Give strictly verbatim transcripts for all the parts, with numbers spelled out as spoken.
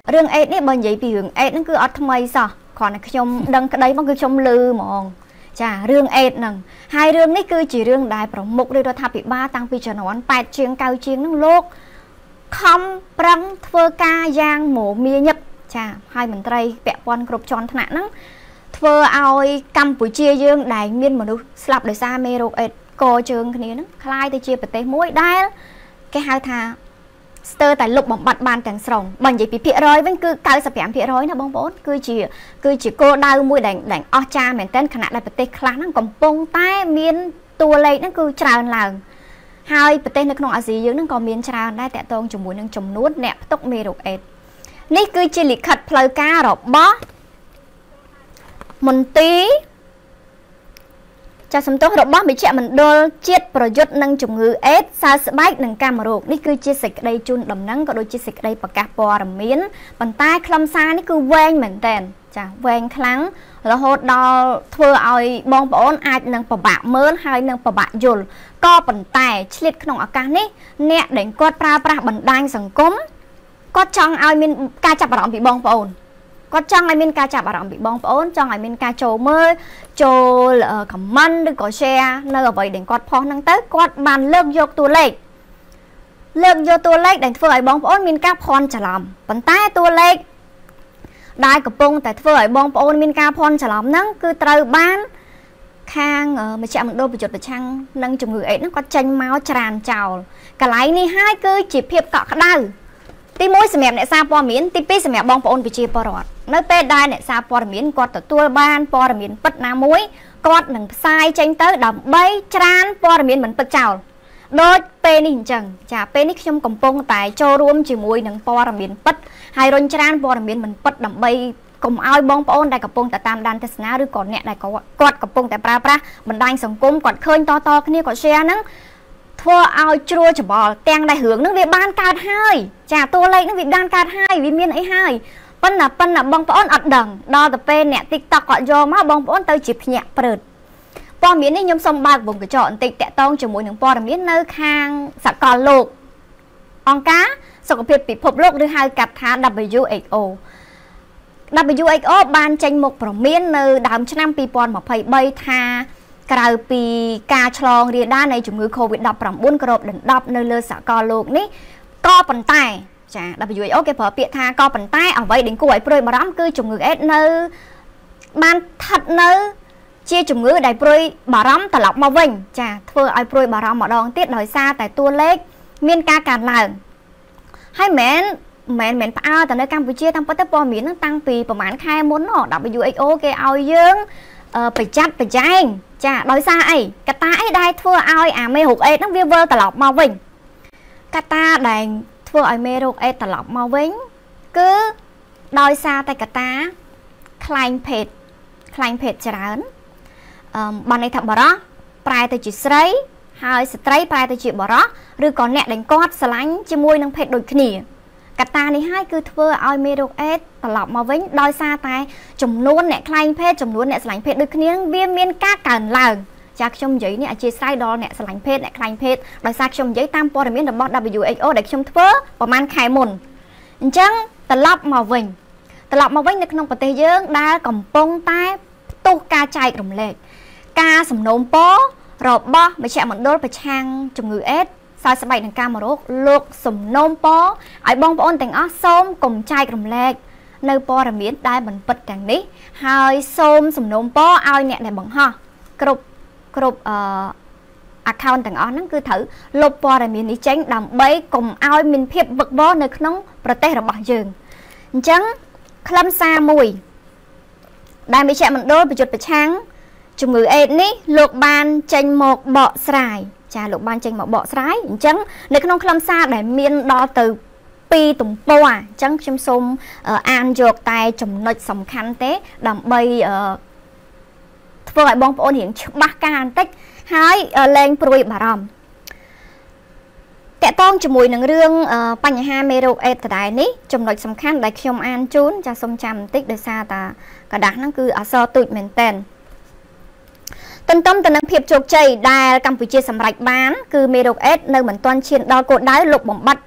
riêng ết này bên vậy vì riêng ết nó cứ ở thầm ấy sao còn là trong đăng cái đấy mà cứ trong lư mòn chả riêng ết nè hai riêng này cứ chỉ riêng đại bảo mục đây đó tháp bị ba tăng vì cho nó ăn bạch chiên cao chiên nó lốt không răng thưa ca giang mổ mía nhập chả hai mình tây vẽ quan group tròn thằng nắng thưa ao Campuchia dương đại miên mà nó slap để xa mê rục ết cô trường cái này nó khai tới chia bật tế mũi đai cái hai thà sơ tại lục bằng bạch bàn càng sòng bằng vậy bị phía rồi vẫn cứ cao sập giảm phía rồi nó bông bốt cứ chỉ cứ chỉ cô đau mũi đánh đánh o cha mền tên khả năng đại bật tế khá nó còn bông tay miên tua lấy nó cứ tràn làng hai bật tế nó không ở gì dưới nó còn miên trànได้แต่ตรงchủng mũi nó chủng nuốt nè tốc mê rục ếtนี่คือจิลิขัดเพลกาหรอบอมนตีจะสมตัวหรอบอไม่เชื่อมันโดนเจียดประยุทธ์นั่งจุงหือเอสซาสบายหนึ่งกามโรกนี่คือจิสิกได้จุนดำนั่งก็โดยจิสิกได้ประกาศปอร์มินปันใต้คลำซานี่คือแวงเหมือนเต้นจ้ะแวงครั้งแล้วโหดดอเธอเอาบองปอนอาจนั่งประบะเมินให้นั่งประบะยุลก็ปันใต้เฉลี่ยขนมอาการนี้เนี่ยเด็กกอดปลาปลาบันไดสังคมก็จังเอามินกาจับอารมณ์bịบองปอนก็จังไอมินกาจับอารมณ์bịบองปอนจังไอมินกาโจเมื่อโจคอมมันหรือก็แชร์นั่นก็ไปเด็กกอดพอนั่งเต้กอดบานเลิกยกตัวเล็กเลิกยกตัวเล็กเด็กเฟื่อยบองปอนมินกาพรจะลำปันใต้ตัวเล็กได้กับปงแต่เฟื่อยบองปอนมินกาพรจะลำนั่งคือเตาบ้านข้างเออมาจับมันโดนไปจุดไปช่างนั่งจมูกเอ็ดนั่งก็จังเมาส์จานเจ้ากะไหลนี่ให้คือจีบเพียบเกาะกระด้ตีมวยสมัยเนี่ยซาปอมินตีปีสมัยบองปอนไปเชียร์ปอร์ดเนื้อเป็ดได้เนี่ยซาปอร์มินกอดตัวบ้านปอร์มินปัดน้ำมวยกอดหนึ่งทรายเจงเตอร์ดำใบจานปอร์มินเหมือนปัดเจ้าโดยเป็นนี่จังจ่าเป็นนี่ชมกำปงแต่โจรวมจีมวยหนึ่งปอร์มินปัดไฮรอนจานปอร์มินเหมือนปัดดำใบกลมเอาบองปอนได้กับปงแต่ตามดันเทศนาหรือก่อนเนี่ยได้กอดกับปงแต่ปลาปลาบันไดสังคมกอดเคยต่อต่อขึ้นนี่กอดเชียร์นั้นทั่วเอาจั่วจะบอกแตงได้เหืองนึกเรียบ้านการให้จ่าตัวเล็กนึกวิบ้านการให้วิเมียนไอ้ให้ปั้นน่ะปั้นน่ะบองปอนอัดดังดอแต่เป็นเนี่ยติ๊กตอกก็ยอมมาบองปอนเตยจีบเนี่ยเปิดปอมีนี่ยมสมบัติบ่งกระจอนติ๊กแตะต้องจมูกหนึ่งปอมีเนื้อคางสักกอโลกองก้าสกปรกปิดพบโลกหรือให้กับท้า ดับเบิลยู เอช โอ ดับเบิลยู เอช โอ บานจังหมกประเมียนเนื้อดำชั้นปีปอนมาไพ่ใบทากลายปีกาชลองเรียด้านในจุดมือโควิดดับปรับบุญกรอบดันดับในเรือสกอโลกนี้ก็ปันใต้จ้ะดับไปอยู่โอเคพอเปียทาก็ปันใต้เอาไว้ดึงกล้วยโปรยมาร้ำคือจุดมือเอสเนอบ้านทัดเนอเชี่ยจุดมือได้โปรยบาร้ำตลอดมาวิ่งจ้ะเพื่อไอ้โปรยบาร้ำมาดองติดหน่อยซาแต่ตัวเล็กเมียนกาการหลังให้แมนแมนแมนป้าแต่ในกัมพูชีตั้งปัตตาปอมีนั่งตั้งปีประมาณแค่ม้วนหน่อดับไปอยู่โอเคเอาเยอะไปจับไปแจ้งจ้าโดยซาไอ้กตาไอ้ได้ทั่วเอาอ่ะไม่หกเอ็ดนั่งวิวเวอร์ตลอดมาวิ่งกตาแดงทั่วไอ้ไม่หกเอ็ดตลอดมาวิ่งcứ โดยซาแต่กตาคลายเพจคลายเพจจรานบันในทับบาร์ปลายตัวจีสไลหายสไตรปลายตัวจีบาร์หรือก่อนเนี่ยแดงกอดสลังจีมวยนั่งเพจโดยขณีกตาในให้คือทั่วเอาไม่หกเอ็ดตลอดมาวิ่งโดยซาแต่จมนวนเนี่ยคลายเพจจมนวนเนี่ยสลังเพจโดยขณีเวียนเมียนก้าการหลังจากชมยัยเนี่ยจีไซดอลเนี่ยสลังเพจเนี่ยคลายเพจโดยซาชมยัยตามปอร์มินดับบอส ดับเบิลยู เอช โอ เด็กชมทั่วประมาณไข่มุนจังตลอดมาวิ่งตลอดมาวิ่งในขนมปฏิเยอะได้กำปงใต้ตุกกาใจกลุ่มเล็กกาสมนมโป๊รอบบ่ไม่ใช่เหมือนโดนไปช่างจมูกเอสซอยสบายหนังกามารกลูกสมนมโป๊ไอ้บองปอนแต่งอ้อส้มกลมใจกลุ่มเล็กในปอระมิดได้บรรปิดอย่างนี้หายส้มสมนมโป๊เอาเนี่ยในบังห่อกรุบกรุบเอ่อaccount ต่างๆนั่นคือถือลบปอระมิดนี้เจ๊งดำใบกลมเอามินเพียบบึกบ่ในขนมประเทศระบาดยืงจังคลำซามวยได้ไม่ใช่มันโดนไปจุดไปช่างจมูกเอ็ดนี่ลูกบานเจงหมกเบาสายจ้าลูกบานเจงหมกเบาสายจังในขนมคลำซาได้เมียนดอtừปีตุ่มปัวจังชมสมอ่านโยกตายจมนดสำคัญเต้ดำใบเพื่อให้บองปอนเห็นบักการเต็กหายแรงปลุยบารมแต่ต้องจมูกหนึ่งเรื่องปัญหาเมโรเอตได้นี้จำนวนสำคัญได้ชมอ่านจูนจะสมจำติ๊กโดยซาตากระดาษนั่นคืออัศตุยเหมือนเต้นต้นต้นต้นน้ำเพียบโจกใจได้กัมพูชีสำหรับบ้านคือเมโรเอตในเหมือนตอนเชียนดาวโกดได้หลบบ่มบัด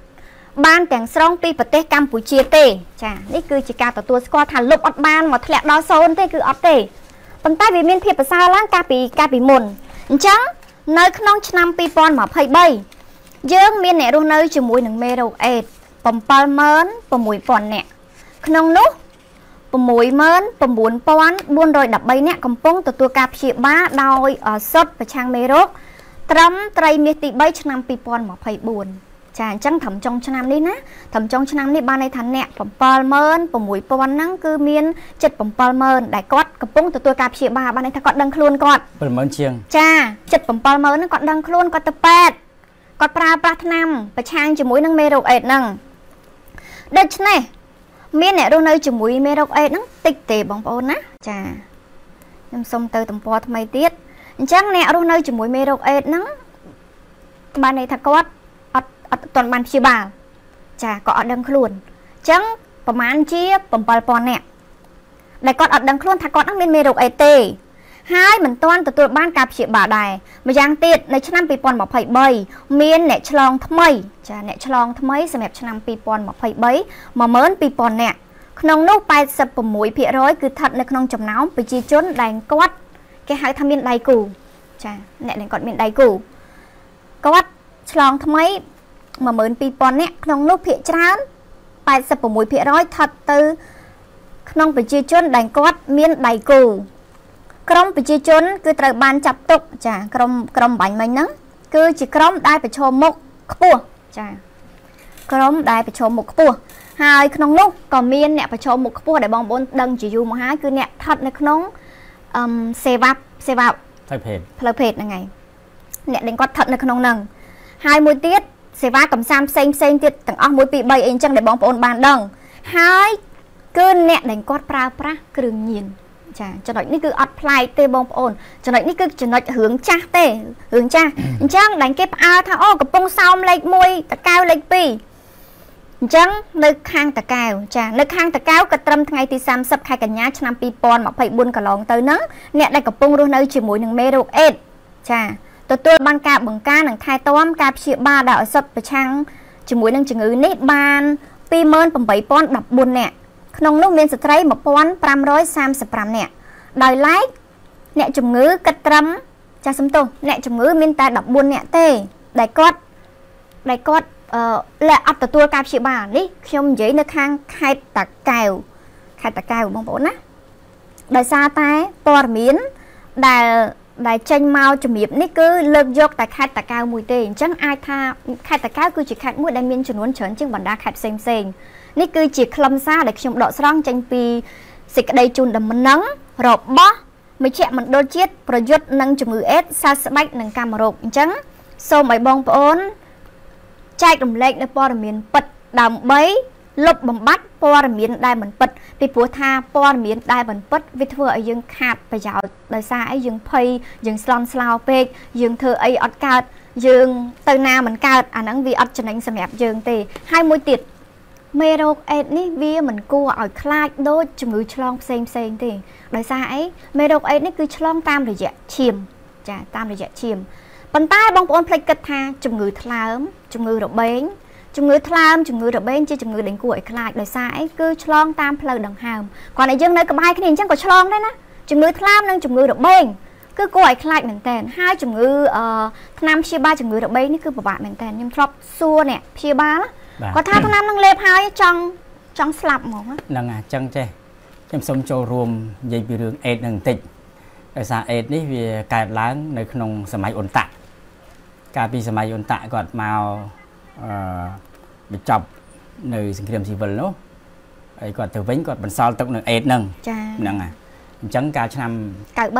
banទាំងស្រុងពីប្រទេសកម្ពុជាទេចានេះគឺជាការទទួលស្គាល់ថាលុបអត់បានមកធ្លាក់ដល់សូន្យទេគឺអត់ទេប៉ុន្តែវាមានភាពប្រសើរឡើងកាលពីកាលពីមុនអញ្ចឹងនៅក្នុងឆ្នាំពីរពាន់ម្ភៃបីយើងមានអ្នករស់នៅជាមួយនឹងមេរោគអេដស៍ bảy mươi nghìn sáu trăm នាក់ក្នុងនោះ sáu mươi nghìn chín trăm bốn mươi ba នាក់កំពុងទទួលការព្យាបាលដោយសុទ្ធប្រឆាំងមេរោគត្រឹមត្រីមាសទីបីឆ្នាំពីរពាន់ម្ភៃបួនចាអញ្ចឹងត្រឹមចុងឆ្នាំនេះណាត្រឹមចុងឆ្នាំនេះបានន័យថាអ្នក bảy mươi nghìn sáu trăm ហ្នឹងគឺមានជិត bảy mươi nghìn ដែលគាត់កំពុងទទួលការព្យាបាលបានន័យថាគាត់ដឹងខ្លួនគាត់ bảy mươi nghìn ជាងចាជិត bảy mươi nghìn ហ្នឹងគាត់ដឹងខ្លួនគាត់ទៅពេទ្យគាត់ប្រើប្រាស់ថ្នាំប្រឆាំងជាមួយនឹងមេរោគអេដស៍ហ្នឹងដូច្នេះមានអ្នករស់នៅជាមួយមេរោគអេដស៍ហ្នឹងតិចទេបងប្អូនណាចាខ្ញុំសុំទៅទំព័រថ្មីទៀតអញ្ចឹងអ្នករស់នៅជាមួយមេរោគអេដស៍ហ្នឹងបានន័យថាគាត់អត់អត់ទាន់បានព្យាបាលចាក៏អត់ដឹងខ្លួនអញ្ចឹងប្រហែលជា bảy mươi nghìn នាក់ដែលគាត់អត់ដឹងខ្លួនថាគាត់នឹងមានមេរោគអេដស៍ទេហើយមិនទាន់ទទួលបានការព្យាបាលដែរម្យ៉ាងទៀតនៅឆ្នាំពីរពាន់ម្ភៃបីមានអ្នកឆ្លងថ្មីចាអ្នកឆ្លងថ្មីសម្រាប់ឆ្នាំពីរពាន់ម្ភៃបី một nghìn hai trăm នាក់ក្នុងនោះ tám mươi sáuភាគរយ គឺស្ថិតនៅក្នុងចំណោមប្រជាជនដែលគាត់គេហៅថាមានដៃគូចាអ្នកដែលគាត់មានដៃគូគាត់ឆ្លងថ្មី một nghìn hai trăm នាក់ក្នុងនោះភាគច្រើន tám mươi sáuភាគរយ ស្ថិតទៅក្នុងប្រជាជនដែលគាត់មានដៃគូក្រុមប្រជាជនគឺត្រូវបានចាប់ទុកចាក្រុមក្រុមបាញ់មិញហ្នឹងគឺជាក្រុមដែលប្រឈមមុខខ្ពស់ចាក្រុមដែលប្រឈមមុខខ្ពស់ហើយក្នុងនោះក៏មានអ្នកប្រឈមមុខខ្ពស់ដែលបងប្អូនដឹងជាយូរមកហើយគឺអ្នកស្ថិតនៅក្នុងអឹមសេវាសេវាផ្លូវភេទផ្លូវភេទហ្នឹងហើយអ្នកដែលគាត់ស្ថិតនៅក្នុងហ្នឹងហើយមួយទៀតសេវាកំសាន្តផ្សេងផ្សេងទៀតទាំងអស់មួយពីរបីអីអញ្ចឹងដែលបងប្អូនបានដឹងហើយគឺអ្នកដែលគាត់ប្រើប្រាស់គ្រឿងញៀនចាចំណុចនេះគឺអត់ប្លែកទេបងប្អូនចំណុចនេះគឺចំណុចរឿងចាស់ទេរឿងចាស់អញ្ចឹងដែលគេផ្អើលថាអូកំពុងសោមលេខមួយតកៅលេខពីរអញ្ចឹងនៅខាងតកៅចានៅខាងតកៅក៏ត្រឹមថ្ងៃទីសាមសិបខែកញ្ញាឆ្នាំពីរពាន់ម្ភៃបួនកន្លងទៅហ្នឹងអ្នកដែលកំពុងរស់នៅជាមួយនឹងមេរោគអេដស៍ចាទទួលបានការបង្ការនិងថែទាំការព្យាបាលដោយឱសថប្រឆាំងជាមួយនឹងជំងឺនេះបាន ពីរម៉ឺនប្រាំបីពាន់ដប់បួន នាក់ក្នុងនោះមានស្ត្រី một nghìn năm trăm ba mươi lăm នាក់ដោយឡែកអ្នកជំងឺគិតត្រឹមចាសំទោសអ្នកជំងឺមានតែដប់បួន នាក់ទេដែលគាត់ដែលគាត់អឺលែអត់ទទួលការព្យាបាលនេះខ្ញុំនិយាយនៅខាងខេត្តតាកែវខេត្តតាកែវបងប្អូនណាដោយសារតែព័ត៌មានដែលដែលចេញមកជំរាបនេះគឺលើកយកតែខេត្តតាកែវមួយទេអញ្ចឹងអាចថាខេត្តតាកែវគឺជាខេត្តមួយដែលមានចំនួនច្រើនជាងបណ្ដាខេត្តផ្សេងផ្សេងនេះគឺជាខ្លឹមសារដែលខ្ញុំដកស្រង់ចេញពីសេចក្តីជូនដំណឹងរបស់មជ្ឈមណ្ឌលជាតិប្រយុទ្ធនឹងជំងឺអេដស៍សើស្បែកនិងកាមរោគអញ្ចឹងសូមឲ្យបងប្អូនចែករំលែកនៅព័ត៌មានពិតដើម្បីលុបបំបាត់ព័ត៌មានដែលមិនពិតពីព្រោះថាព័ត៌មានដែលមិនពិតវាធ្វើឲ្យយើងខាតប្រយោជន៍ដោយសារអីយើងភ័យយើងស្លន់ស្លោពេកយើងធ្វើអីអត់កើតយើងទៅណាមិនកើតអាហ្នឹងវាអត់ចំណេញសម្រាប់យើងទេហើយមួយទៀតមេរោគអេដស៍នេះវាមិនគួរឲ្យខ្លាចដូចជំងឺឆ្លងផ្សេងផ្សេងទេដោយសារអីមេរោគអេដស៍នេះគឺឆ្លងតាមរយៈឈាមចាតាមរយៈឈាមប៉ុន្តែបងប្អូនភ្លេចគិតថាជំងឺថ្លើមជំងឺរបេងជំងឺថ្លើមជំងឺរបេងជាជំងឺដែលគួរឲ្យខ្លាចដោយសារអីគឺឆ្លងតាមផ្លូវដង្ហើមគាត់ឲ្យយើងនៅក្បែរគ្នាអញ្ចឹងក៏ឆ្លងដែរណាជំងឺថ្លើមនិងជំងឺរបេងគឺគួរឲ្យខ្លាចមែនតើហើយជំងឺអឺថ្នាំព្យាបាលជំងឺរបេងនេះគឺពិបាកមែនតើខ្ញុំធ្លាប់សួរអ្នកព្យាបាលគាត់ថាថ្នាំនឹងលេបហើយចង់ចង់ស្លាប់ហ្មងហ្នឹងអញ្ចឹងចេះខ្ញុំសូមចូលរួមនិយាយពីរឿងអេដស៍នឹងបន្តិចដោយសារអេដស៍នេះវាកើតឡើងនៅក្នុងសម័យអ៊ុនតាក់កាលពីសម័យអ៊ុនតាក់គាត់មកអឺបញ្ចប់នៅសង្គ្រាមស៊ីវិលនោះហើយគាត់ទៅវិញគាត់បន្សល់ទុកនៅអេដស៍ហ្នឹងចាហ្នឹងហើយអញ្ចឹងកាលឆ្នាំ93 92 93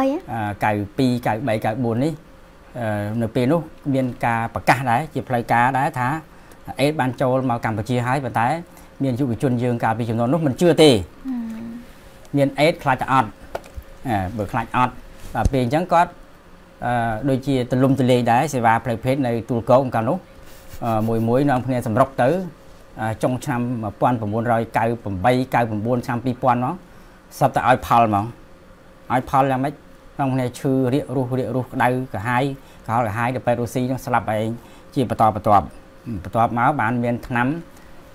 94នេះនៅពេលនោះមានការប្រកាសដែរជាផ្លូវការដែរថាអេដស៍បានចូលមកកម្ពុជាហើយប៉ុន្តែមានយុវជនយើងកាលពីចំនួននោះមិនជឿទេមានអេដស៍ខ្លាចតែអត់បើខ្លាចអត់ដល់ពេលអញ្ចឹងគាត់អឺដូចជាទលំទលាយដែរសេវាផ្លូវភេទនៅទូលគោកកាលនោះមួយមួយនាំគ្នាសម្រុកទៅចុងឆ្នាំmột nghìn chín trăm chín mươi tám 99ឆ្នាំពីរពាន់មកសត្វតែឲ្យផលហ្មងឲ្យផលយ៉ាងម៉េចក្នុងគ្នាឈឺរាករស់រាករស់ក្តៅកាហាយកោកាហាយទៅពេទ្យរុស្ស៊ីនឹងស្លាប់ឯងជាបន្តបន្ទាប់បន្ទាប់មកបានមានថ្នាំ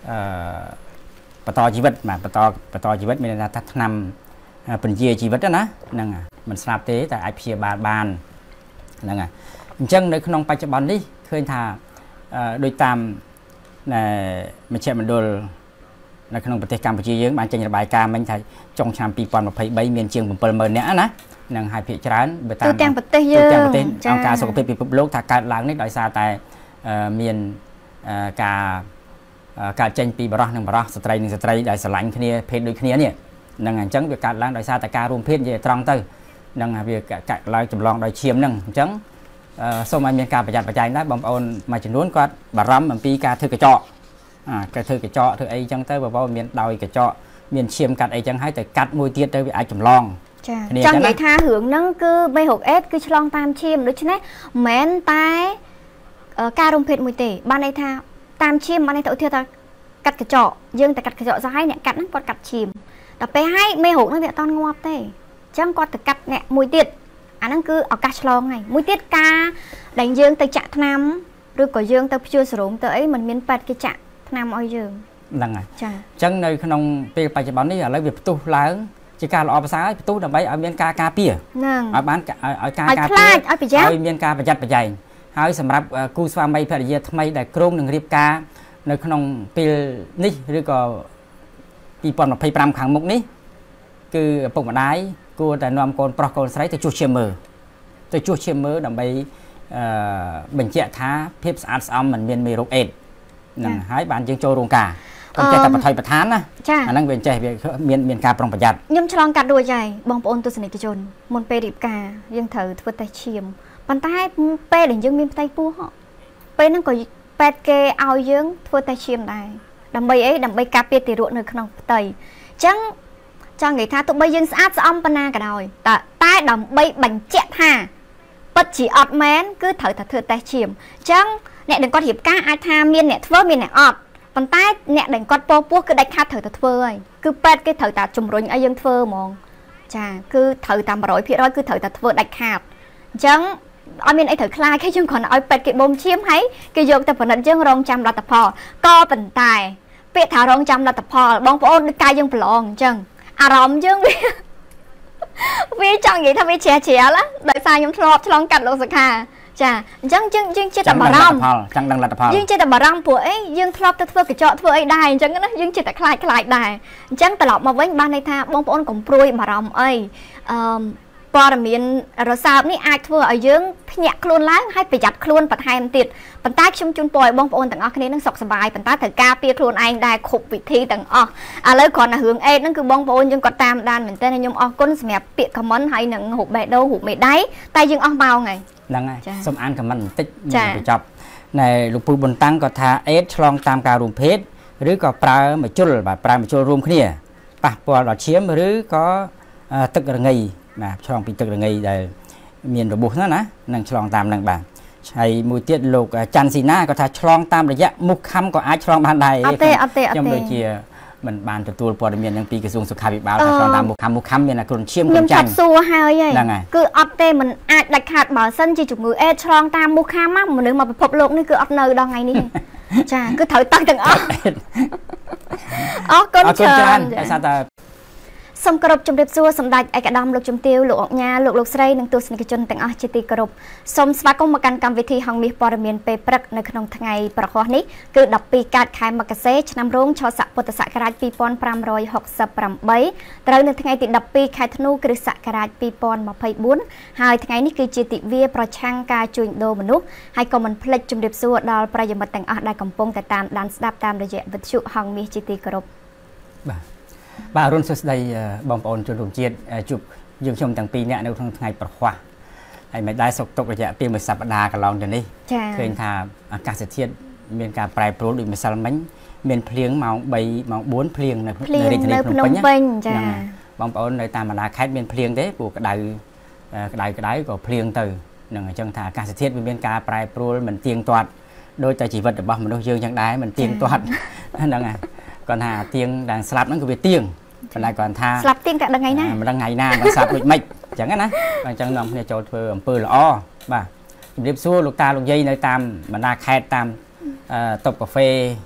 បន្តជីវិតបាទបន្តបន្តជីវិតមានន័យថាឆ្នាំពន្យាជីវិតណាហ្នឹងមិនស្លាប់ទេតែអាចព្យាបាលបានហ្នឹងហើយអញ្ចឹងនៅក្នុងបច្ចុប្បន្ននេះឃើញថាដោយតាមមជ្ឈមណ្ឌលនៅក្នុងប្រទេសកម្ពុជាយើងបានចេញរបាយការណ៍មិញថាចុងឆ្នាំពីរពាន់ម្ភៃបីមានជាង bảyម៉ឺន នាក់ណានឹងហើយភាគច្រើនបើតាមទូទាំងប្រទេសយើងទូទាំងប្រទេសអង្គការសុខភាពពិភពលោកថាកើតឡើងនេះដោយសារតែមានការកើតចេញពីបរិះនិងបរិះស្ត្រីនិងស្ត្រីដែលស្រឡាញ់គ្នាភេទដូចគ្នានេះនឹងអញ្ចឹងវាកើតឡើងដោយសារតែការរួមភេទនិយាយត្រង់ទៅនឹងវាកាត់ឡើងចម្លងដោយឈាមនឹងអញ្ចឹងសូមឲ្យមានការប្រយ័ត្នប្រយែងដែរបងប្អូនមួយចំនួនគាត់បារម្ភអំពីការធ្វើកញ្ចក់គេធ្វើកញ្ចក់ធ្វើអីចឹងទៅបើមានដោយកញ្ចក់មានឈាមកាត់អីចឹងហើយទៅកាត់មួយទៀតទៅវាអាចចម្លងចាចង់និយាយថារឿងហ្នឹងគឺមេរោគអេដគឺឆ្លងតាមឈាមដូច្នេះមិនមែនតែការរំភេទមួយទេបានន័យថាតាមឈាមបានន័យថាឧទាហរណ៍ថាកាត់កញ្ចក់យើងតែកាត់កញ្ចក់សោះហើយអ្នកកាត់ហ្នឹងគាត់កាត់ឈាមដល់ពេលហើយមេរោគហ្នឹងវាអត់តងាប់ទេអញ្ចឹងគាត់ទៅកាត់អ្នកមួយទៀតអាហ្នឹងគឺឱកាសឆ្លងហើយមួយទៀតការដែលយើងទៅចាក់ថ្នាំឬក៏យើងទៅព្យួរសេរ៉ូមទៅអីมันមានប៉ែតគេចាក់ថ្នាំឲ្យយើងហ្នឹងហើយចាអញ្ចឹងនៅក្នុងពេលបច្ចុប្បន្ននេះឥឡូវវាផ្ទុះឡើងជាការល្អប្រសើរផ្ទុះដើម្បីឲ្យមានការការពារហ្នឹងឲ្យបានឲ្យការការពារឲ្យមានការប្រយ័ត្នប្រយែងហើយសម្រាប់គូស្វាមីភរិយាថ្មីដែលគ្រោងនឹងរៀបការនៅក្នុងពេលនេះឬក៏ពីរពាន់ម្ភៃប្រាំខាងមុខនេះគឺឪពុកម្ដាយគួរតែនាំកូនប្រុសកូនស្រីទៅជួសឈាមមើលទៅជួសឈាមមើលដើម្បីអឺបញ្ជាក់ថាភាពស្អាតស្អំមិនមានមេរោគអេដហ្នឹងហើយបានយើងចូលរោងការកុំចេះតែបថុយបន្តានណាអាហ្នឹងវាចេះវាមានមានការប្រុងប្រយ័ត្នខ្ញុំឆ្លងកាត់រួចហើយបងប្អូនទស្សនិកជនមុនពេលរៀបការយើងត្រូវធ្វើតេស្តឈាមប៉ុន្តែពេលដែលយើងមានផ្ទៃពោះពេលហ្នឹងក៏ពេទ្យគេឲ្យយើងធ្វើតេស្តឈាមដែរដើម្បីអីដើម្បីការពារទារកនៅក្នុងផ្ទៃអញ្ចឹងចង់និយាយថាទោះបីយើងស្អាតស្អំប៉ុណ្ណាក៏ដោយតែតែដើម្បីបញ្ជាក់ថាពិតជាអត់មែនគឺត្រូវតែធ្វើតេស្តឈាមអញ្ចឹងអ្នកដែលគាត់រៀបការអាចថាមានអ្នកធ្វើមានអ្នកអត់ប៉ុន្តែអ្នកដែលគាត់ពោះពោះគឺដាច់ខាតត្រូវតែធ្វើហើយគឺពេទ្យគេត្រូវតែជំរុញឲ្យយើងធ្វើហ្មងចាគឺត្រូវតាម một trăm phần trăm គឺត្រូវតែធ្វើដាច់ខាតអញ្ចឹងអត់មានអីត្រូវខ្លាចគេយើងគ្រាន់តែឲ្យពេទ្យគេបូមឈាមហើយគេយកទៅផលិតយើងរងចាំលទ្ធផលក៏ប៉ុន្តែពាក្យថារងចាំលទ្ធផលបងប្អូនដូចកាយយើងប្រឡងអញ្ចឹងអារម្មណ៍យើងវាវាចង់និយាយថាវាជ្រះជ្រះណាដោយសារខ្ញុំធ្លាប់ឆ្លងកាត់លោកសុខាចាអញ្ចឹងយើងយើងចិត្តតែបារម្ភចង់ដឹងលទ្ធផលយើងចិត្តតែបារម្ភព្រោះអីយើងធ្លាប់ទៅធ្វើកញ្ចក់ធ្វើអីដែរអញ្ចឹងណាយើងចិត្តតែខ្លាចខ្លាចដែរអញ្ចឹងត្រឡប់មកវិញបានន័យថាបងប្អូនកុំព្រួយបារម្ភអីអឺព័ត៌មានរសើបនេះអាចធ្វើឲ្យយើងភ្ញាក់ខ្លួនឡើងហើយប្រយ័ត្នខ្លួនបន្ថែមទៀតប៉ុន្តែខ្ញុំជូនពរឲ្យបងប្អូនទាំងអស់គ្នានឹងសុខសប្បាយប៉ុន្តែត្រូវការពារខ្លួនឯងដែរគ្រប់វិធីទាំងអស់ឥឡូវគ្រាន់តែរឿងអេដហ្នឹងគឺបងប្អូនយើងគាត់តាមដានមែនតើខ្ញុំអរគុណសម្រាប់ពាក្យ comment ហើយនឹងរូបបេះដូងរូបមេដៃតែយើងអស់ម៉ោងហើយហ្នឹងហើយសូមអាន comment បន្តិចបញ្ចប់ណែលោកពូប៊ុនតាំងគាត់ថាអេដឆ្លងតាមការរួមភេទឬក៏ប្រើមជុលបាទប្រើមជុលរួមគ្នាប៉ះពាល់ដល់ឈាមឬក៏ទឹករងៃបាទឆ្លងពីទឹករងៃដែលមានរបួសណាណានឹងឆ្លងតាមនឹងបាទហើយមួយទៀតលោកច័ន្ទស៊ីណាគាត់ថាឆ្លងតាមរយៈមុខខំក៏អាចឆ្លងបានដែរអត់ទេអត់ទេអត់ទេខ្ញុំដូចជាមិនបានទទួលព័ត៌មាននឹងពីក្រសួងសុខាភិបាលថាឆ្លងតាមមុខខំមុខខំមានតែគ្រុនឈាមគ្រុនចាញ់ខ្ញុំចាត់សួរហើយហ្នឹងគឺអត់ទេមិនអាចដាច់ខាតបើសិនជាជំងឺអេដឆ្លងតាមមុខខំមកមនុស្សមកពិភពលោកនេះគឺអត់នៅដល់ថ្ងៃនេះចាគឺត្រូវតាំងទាំងអស់អរគុណច្រើនដោយសារតែសូមគោរពជម្រាបសួរសម្ដេចឯកឧត្តមលោកជំទាវលោកអញ្ញាលោកលោកស្រីនិងទស្សនិកជនទាំងអស់ជាទីគោរពសូមស្វាគមន៍មកកាន់កម្មវិធីហងមាសព័ត៌មានពេលព្រឹកនៅក្នុងថ្ងៃប្រហ័សនេះគឺដប់ពីរកើតខែមករាឆ្នាំរោងឆស័កពុទ្ធសករាជពីរពាន់ប្រាំរយហុកសិបប្រាំបីត្រូវនៅថ្ងៃទីដប់ពីរខែធ្នូគ្រិស្តសករាជពីរពាន់ម្ភៃបួនហើយថ្ងៃនេះគឺជាទិវាប្រឆាំងការជួញដូរមនុស្សហើយក៏មិនភ្លេចជម្រាបសួរដល់ប្រិយមិត្តទាំងអស់ដែលកំពុងតែតាមដានស្ដាប់តាមរយៈវិទ្យុហងមាសជាទីគោរពបាទបាទអរុនសួស្តីបងប្អូនជនរួមជាតិជួបយើងខ្ញុំទាំងពីរនាក់នៅក្នុងថ្ងៃប្រហ័សហើយមិនដែរសុខទុក្ខរយៈពេលមួយសប្តាហ៍កន្លងទៅនេះឃើញថាអាកាសធាតុមានការប្រែប្រួលដូចម្សិលមិញមានភ្លៀងម៉ោងបីម៉ោងបួនភ្លៀងនៅរាជធានីភ្នំពេញចាបងប្អូននៅតាមបណ្ដាខេត្តមានភ្លៀងទេព្រោះក្តៅក្តៅក្តៅក៏ភ្លៀងទៅនឹងអញ្ចឹងថាអាកាសធាតុវាមានការប្រែប្រួលមិនទៀងទាត់ដោយតែជីវិតរបស់មនុស្សយើងចឹងដែរមិនទៀងទាត់ហ្នឹងហើយគាត់ថាទៀងដែលស្លាប់ហ្នឹងគឺវាទៀងប៉ុន្តែគាត់ថាស្លាប់ទៀងតែដឹងថ្ងៃណាមិនដឹងថ្ងៃណាមិនស្លាប់ដូចម៉េចអញ្ចឹងណាអញ្ចឹងនាំគ្នាចូលធ្វើអំពើល្អបាទជំរាបសួរលោកតាលោកយាយនៅតាមបណ្ដាខេត្តតាមតុបកាហ្វេ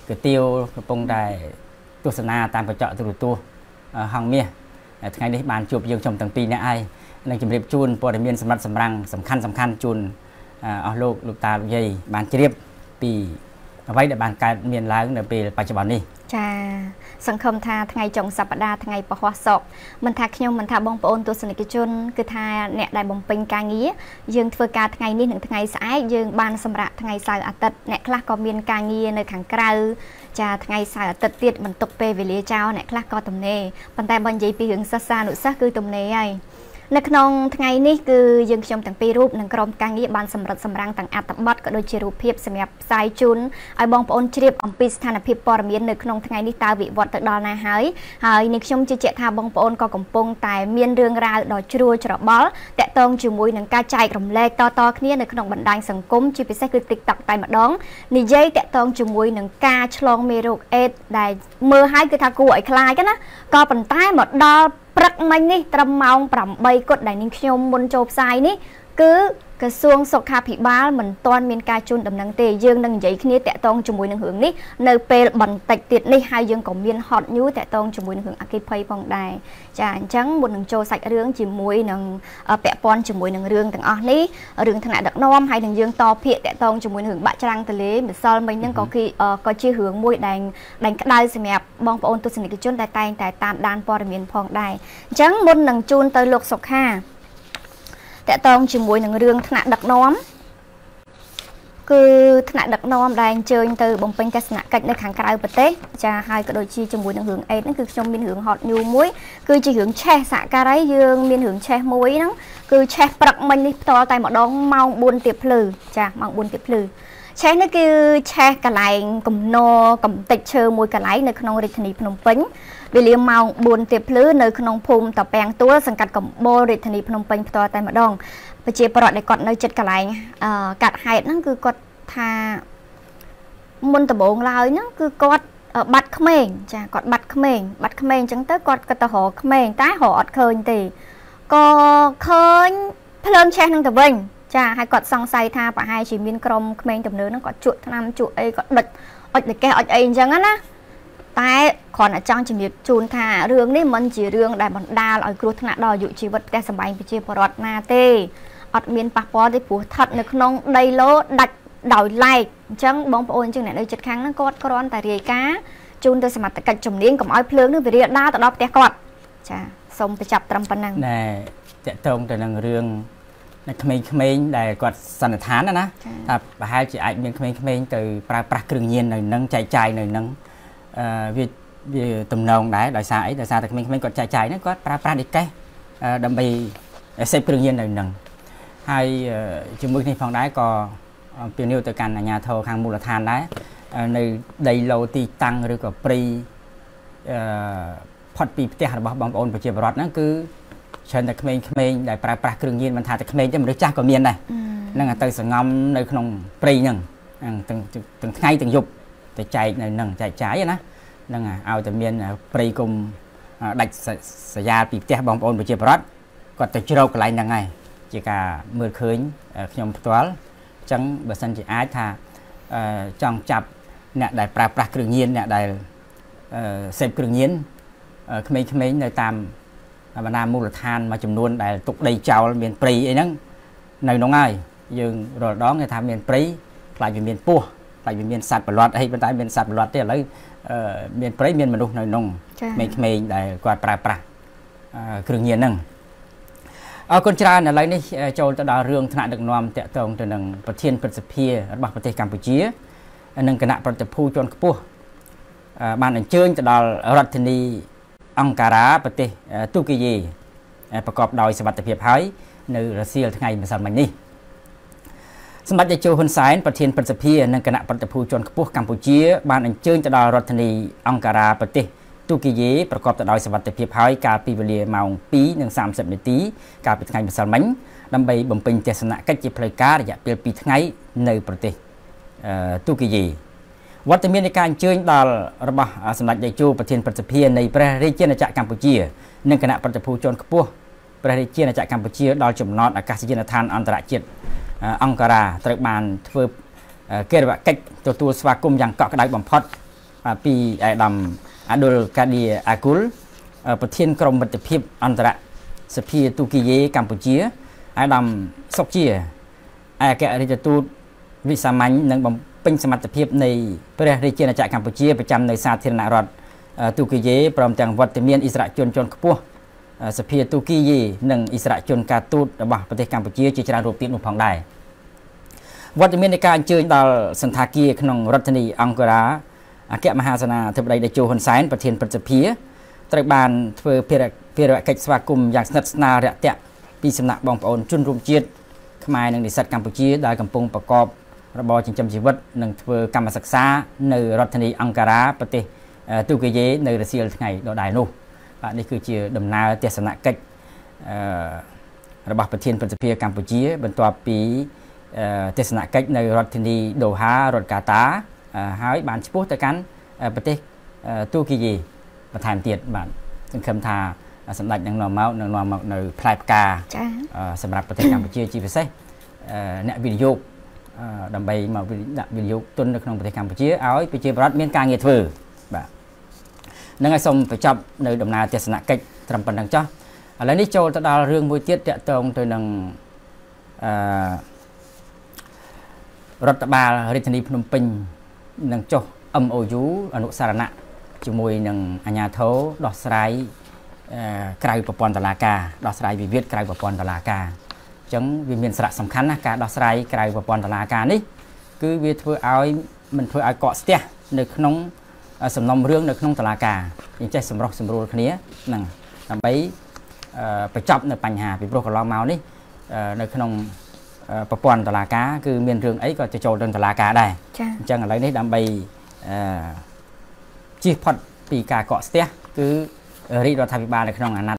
គឺទាវកំពុងតែទស្សនាតាមកញ្ចក់ទូរទស្សន៍ហងមាសថ្ងៃនេះបានជួបយើងខ្ញុំទាំងពីរនាក់ហើយនឹងជម្រាបជូនព័ត៌មានសម្រាប់សម្រាំងសំខាន់សំខាន់ជូនអស់លោកលោកតាលោកយាយបានជ្រាបពីអ្វីដែលបានកើតមានឡើងនៅពេលបច្ចុប្បន្ននេះចាសង្ឃឹមថាថ្ងៃចុងសប្តាហ៍ថ្ងៃពហុសកមិនថាខ្ញុំមិនថាបងប្អូនទស្សនិកជនគឺថាអ្នកដែលបំពេញការងារយើងធ្វើការថ្ងៃនេះនិងថ្ងៃស្អែកយើងបានសម្រាប់ថ្ងៃសៅរ៍អាទិត្យអ្នកខ្លះក៏មានការងារនៅខាងក្រៅចាថ្ងៃសៅរ៍អាទិត្យទៀតមិនទុកពេលវេលាចោលអ្នកខ្លះក៏ទំនេរប៉ុន្តែបើនិយាយពីរឿងសិស្សានុសិស្សគឺទំនេរហើយនៅក្នុងថ្ងៃនេះគឺយើងខ្ញុំទាំងពីររូបនិងក្រុមការងារបានសម្រិតសម្រាំងទាំងអត្ថបទក៏ដូចជារូបភាពសម្រាប់ផ្សាយជូនឲ្យបងប្អូនជ្រាបអំពីស្ថានភាពព័ត៌មាននៅក្នុងថ្ងៃនេះតើវិវត្តទៅដល់ណាហើយហើយនេះខ្ញុំជឿជាក់ថាបងប្អូនក៏កំពុងតែមានរឿងរ៉ាវដ៏ជ្រួលច្របល់តាក់ទងជាមួយនឹងការចែករំលែកតៗគ្នានៅក្នុងបណ្ដាញសង្គមជាពិសេសគឺ TikTok តែម្ដងនិយាយតាក់ទងជាមួយនឹងការឆ្លងមេរោគអេដស៍ដែលមើលឲ្យគឺថាគួរឲ្យខ្លាចណាក៏ប៉ុន្តែមកដល់ព្រឹកមិញនេះត្រឹមម៉ោងប្រាំបីគត់ដែលនាងខ្ញុំមុនចូលផ្សាយនេះគឺក្រសួងសុខាភិបាលមិនទាន់មានការជូនដំណឹងទេយើងនឹងនិយាយគ្នាតាក់ទងជាមួយនឹងរឿងនេះនៅពេលបន្តិចទៀតនេះហើយយើងក៏មាន hot news តាក់ទងជាមួយនឹងរឿងអគ្គិភ័យផងដែរចាអញ្ចឹងមុននឹងចូលសាច់រឿងជាមួយនឹងពាក់ព័ន្ធជាមួយនឹងរឿងទាំងអស់នេះរឿងថ្នាក់ដឹកនាំហើយនឹងយើងតភាគតាក់ទងជាមួយនឹងរឿងបាក់ច្រាំងទលេម្សិលមិញហ្នឹងក៏គឺក៏ជារឿងមួយដែលដែលក្តៅសម្រាប់បងប្អូនទស្សនិកជនដែលតែងតែតាមដានព័ត៌មានផងដែរអញ្ចឹងមុននឹងជូនទៅលោកសុខាតកតងជាមួយនឹងរឿងថ្នាក់ដឹកនាំគឺថ្នាក់ដឹកនាំដែលអញ្ជើញទៅបំពេញទស្សនកិច្ចនៅខាងក្រៅប្រទេសចាហើយក៏ដូចជាជាមួយនឹងរឿងអេដហ្នឹងគឺខ្ញុំមានរឿង hot news មួយគឺជារឿងឆេះសហការីយើងមានរឿងឆេះមួយហ្នឹងគឺឆេះព្រឹកមិញនេះផ្ទាល់តែម្ដងម៉ោងបួនទៀបភ្លឺចាម៉ោងបួនទៀបភ្លឺឆេះនេះគឺឆេះកន្លែងកំណរកំតិចឈើមួយកន្លែងនៅក្នុងរាជធានីភ្នំពេញវេលាម៉ោងបួនទៀបភ្លឺនៅក្នុងភូមិតាពាំងទួលសង្កាត់កំបូលរាជធានីភ្នំពេញផ្ទាល់តែម្ដងប្រជាពលរដ្ឋដែលគាត់នៅជិតកន្លែងកាត់ហេតុហ្នឹងគឺគាត់ថាមុនដំបូងឡើយហ្នឹងគឺគាត់បាត់ក្មេងចាគាត់បាត់ក្មេងបាត់ក្មេងអញ្ចឹងទៅគាត់ក៏ទៅរកក្មេងតែរកអត់ឃើញទេក៏ឃើញភ្លើងឆេះហ្នឹងទៅវិញចាហើយគាត់សង្ស័យថាប្រហែលជាមានក្រុមក្មេងទំនើបហ្នឹងគាត់ជក់ថ្នាំជក់អីគាត់ដុចអុចលកេះអុចអីអញ្ចឹងណាតែគ្រាន់តែចង់ជំរាបជូនថារឿងនេះមិនជារឿងដែលបណ្ដាលឲ្យគ្រោះថ្នាក់ដល់អាយុជីវិតផ្ទះសម្បែងប្រជាពលរដ្ឋណាទេអត់មានប៉ះពាល់ទេព្រោះស្ថិតនៅក្នុងដីឡូដាច់ដោយឡែកអញ្ចឹងបងប្អូនអញ្ចឹងអ្នកនៅជិតខាងហ្នឹងគាត់គ្រាន់តែរាយការណ៍ជូនទៅសមត្ថកិច្ចជំនាញកុំឲ្យភ្លើងនេះវារាលដាលទៅដល់ផ្ទះគាត់ចាសូមបញ្ចប់ត្រឹមប៉ុណ្ណឹងណែតកតងទៅនឹងរឿងនៅក្មេងៗដែលគាត់សន្និដ្ឋានណាណាថាប្រហែលជាអាចមានក្មេងៗទៅប្រើប្រាស់គ្រឿងញៀននៅនឹងចែកចាយនៅនឹងអឺវាវាទំនងដែរដោយសារអីដោយសារតែក្មេងៗគាត់ចែកចាយហ្នឹងគាត់ប្រើប្រាស់ដេកេះដើម្បីសេពគ្រឿងញៀននៅនឹងហើយជាមួយនេះផងដែរក៏ពីនេះទៅកាន់អាជ្ញាធរខាងមូលដ្ឋានដែរនៅដីឡូទីតាំងឬក៏ព្រៃអឺផុតពីផ្ទះរបស់បងប្អូនប្រជាពលរដ្ឋហ្នឹងគឺច្រើនតែក្មេងៗដែលប្រើប្រាស់គ្រឿងញៀនមិនថាតែក្មេងទេមនុស្សចាស់ក៏មានដែរហ្នឹងទៅសង្ងំនៅក្នុងព្រៃហ្នឹងទាំងទាំងថ្ងៃទាំងយប់ទៅចែកនៅនឹងចែកចាយណាហ្នឹងឲ្យតែមានព្រៃគុំដាច់សយាពីផ្ទះបងប្អូនប្រជាពលរដ្ឋគាត់ទៅជ្រោកកន្លែងហ្នឹងហើយជាការមើលឃើញខ្ញុំផ្ទាល់អញ្ចឹងបើសិនជាអាចថាចង់ចាប់អ្នកដែលប្រើប្រាស់គ្រឿងញៀនអ្នកដែលសេពគ្រឿងញៀនក្មេងៗនៅតាមបណ្ដាមូលដ្ឋានមួយចំនួនដែលទុកដីចោលមានព្រៃអីហ្នឹងនៅក្នុងហើយយើងរាល់ដងគេថាមានព្រៃខ្លាចវាមានពស់ខ្លាចវាមានសត្វប្រឡាត់អីប៉ុន្តែមានសត្វប្រឡាត់ទេឥឡូវមានព្រៃមានមនុស្សនៅក្នុងក្មេងៗដែលគាត់ប្រើប្រាស់គ្រឿងញៀនហ្នឹងអរគុណច្រើនឥឡូវនេះចូលទៅដល់រឿងថ្នាក់ដឹកនាំតាក់ទងទៅនឹងប្រធានព្រឹទ្ធសភារបស់ប្រទេសកម្ពុជានិងគណៈប្រតិភូជាន់ខ្ពស់បានអញ្ជើញទៅដល់រដ្ឋធានីអង្គការ៉ាប្រទេសទូគីយេប្រកបដោយសុវត្ថិភាពហើយនៅរសៀលថ្ងៃម្សិលមិញនេះសម្ដេចតេជោហ៊ុនសែនប្រធានព្រឹទ្ធសភានិងគណៈប្រតិភូជាន់ខ្ពស់កម្ពុជាបានអញ្ជើញទៅដល់រដ្ឋធានីអង្គការ៉ាប្រទេសទូគីយេប្រកបទៅដោយសុវត្ថិភាពហើយកាលពីវេលាម៉ោងពីរនិងសាមសិបនាទីកាលពីថ្ងៃម្សិលមិញដើម្បីបំពេញទស្សនកិច្ចជាផ្លូវការរយៈពេលពីរថ្ងៃនៅប្រទេសទូគីយេវត្តមាននៃការអញ្ជើញដល់របស់សម្ដេចតេជោប្រធានព្រឹទ្ធសភានៃព្រះរាជាណាចក្រកម្ពុជានិងគណៈប្រតិភូជាន់ខ្ពស់ព្រះរាជាណាចក្រកម្ពុជាដល់ចំណតអាកាសយានដ្ឋានអន្តរជាតិអង្គការ៉ាត្រូវបានធ្វើកិច្ចកិច្ចទទួលស្វាគមន៍យ៉ាងកក់ក្ដៅបំផុតពីអាដាមអាឌុលកាឌីអាគូលប្រធានក្រុមមិត្តភាពអន្តរសភាទូគីយេកម្ពុជាអាដាមសុកជាឯកអគ្គរដ្ឋទូតវិសាមញ្ញនិងបំពេញសមត្ថភាពនៃព្រះរាជាណាចក្រកម្ពុជាប្រចាំនៅសាធារណរដ្ឋទូគីយេព្រមទាំងវត្តមានអិសរាជជនជាន់ខ្ពស់សភាទូគីយេនិងអិសរាជជនការទូតរបស់ប្រទេសកម្ពុជាជាច្រើនរូបទៀតនោះផងដែរវត្តមាននៃការអញ្ជើញដល់សន្តាគារក្នុងរដ្ឋធានីអង្គរ៉ាអគ្គមហាសេនាធិបតីតេជោហ៊ុនសែនប្រធានព្រឹទ្ធសភាត្រូវបានធ្វើភារកិច្ចស្វាគមន៍យ៉ាងស្និទ្ធស្នាលរាក់ទាក់ពីសំណាក់បងប្អូនជនរួមជាតិខ្មែរនិងនិស្សិតកម្ពុជាដែលកំពុងប្រកបរបរចិញ្ចឹមជីវិតនិងធ្វើកម្មសិក្សានៅរដ្ឋធានីអង្គរ៉ាប្រទេសទូគីយេនៅរសៀលថ្ងៃដដែលនោះបាទនេះគឺជាដំណើរទស្សនកិច្ចរបស់ប្រធានព្រឹទ្ធសភាកម្ពុជាបន្ទាប់ពីទស្សនកិច្ចនៅរដ្ឋធានីដូហារដ្ឋកាតាហើយបានឆ្ពោះទៅកាន់ប្រទេសទូគីយេបន្ថែមទៀតបាទសង្ឃឹមថាសម្ដេចនឹងនាំមកនឹងនាំមកនៅផ្លែផ្កាចា៎សម្រាប់ប្រទេសកម្ពុជាជាពិសេសអ្នកវិនិយោគដើម្បីមកដាក់វិនិយោគទុននៅក្នុងប្រទេសកម្ពុជាឲ្យប្រជាពលរដ្ឋមានការងារធ្វើបាទនឹងឲ្យសូមបញ្ចប់នៅដំណើរទស្សនកិច្ចត្រឹមប៉ុណ្្នឹងចុះឥឡូវនេះចូលទៅដល់រឿងមួយទៀតតាក់ទងទៅនឹងអឺរដ្ឋបាលរាជធានីភ្នំពេញនឹងចុះ เอ็ม โอ ยู អនុសារណៈជាមួយនឹងអាជ្ញាធរដោះស្រាយក្រៅប្រព័ន្ធតុលាការដោះស្រាយវិវាទក្រៅប្រព័ន្ធតុលាការអញ្ចឹងវាមានសារៈសំខាន់ណាស់ការដោះស្រាយក្រៅប្រព័ន្ធតុលាការនេះគឺវាធ្វើឲ្យមិនធ្វើឲ្យកកស្ទះនៅក្នុងសំណុំរឿងនៅក្នុងតុលាការយើងចេះសម្រុះសម្រួលគ្នាហ្នឹងដើម្បីបញ្ចប់នៅបញ្ហាពីព្រោះកន្លងមកនេះនៅក្នុងប្រព័ន្ធតុលាការគឺមានរឿងអីក៏ទៅចូលទៅតុលាការដែរអញ្ចឹងឥឡូវនេះដើម្បីជៀសផុតពីការកកស្ទះគឺរាជរដ្ឋាភិបាលនៅក្នុងអាណត្តិ